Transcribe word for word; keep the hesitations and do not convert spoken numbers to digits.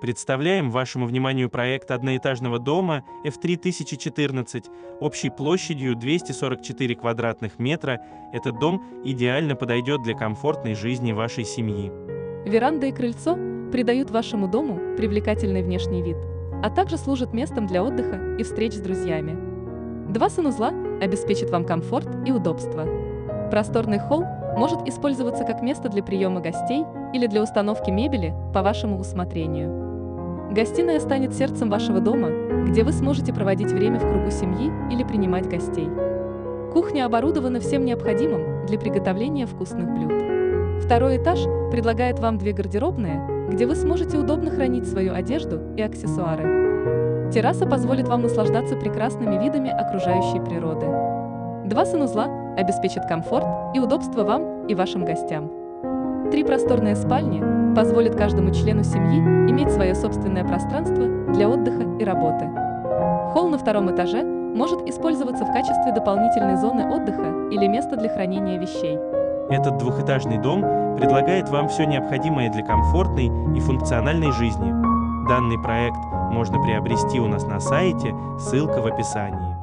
Представляем вашему вниманию проект одноэтажного дома эф три тысяча четырнадцать общей площадью двести сорок четыре квадратных метра. Этот дом идеально подойдет для комфортной жизни вашей семьи. Веранда и крыльцо придают вашему дому привлекательный внешний вид, а также служат местом для отдыха и встреч с друзьями. Два санузла обеспечат вам комфорт и удобство. Просторный холл может использоваться как место для приема гостей или для установки мебели по вашему усмотрению. Гостиная станет сердцем вашего дома, где вы сможете проводить время в кругу семьи или принимать гостей. Кухня оборудована всем необходимым для приготовления вкусных блюд. Второй этаж предлагает вам две гардеробные, где вы сможете удобно хранить свою одежду и аксессуары. Терраса позволит вам наслаждаться прекрасными видами окружающей природы. Два санузла обеспечат комфорт и удобство вам и вашим гостям. Три просторные спальни позволят каждому члену семьи иметь свое собственное пространство для отдыха и работы. Холл на втором этаже может использоваться в качестве дополнительной зоны отдыха или места для хранения вещей. Этот двухэтажный дом предлагает вам все необходимое для комфортной и функциональной жизни. Данный проект можно приобрести у нас на сайте, ссылка в описании.